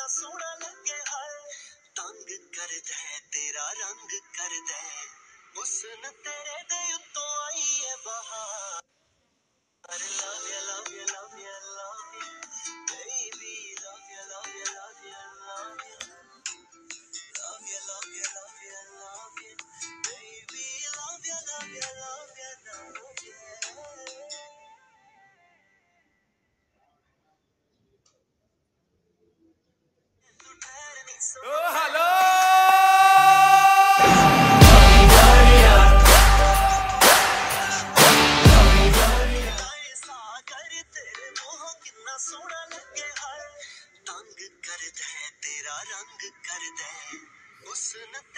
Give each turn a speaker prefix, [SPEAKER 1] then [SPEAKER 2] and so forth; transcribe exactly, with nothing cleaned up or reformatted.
[SPEAKER 1] सोना लगे हाय तंग कर दे तेरा रंग कर दे हुस्न तेरे दे उत्तों आई है बहार love you love you love you love you baby love you love you love you love you love you love you love you love you baby love you love you love you love you
[SPEAKER 2] Oh, hello!
[SPEAKER 1] सोना लगे हाय तंग कर दे तेरा रंग कर दे हुस्न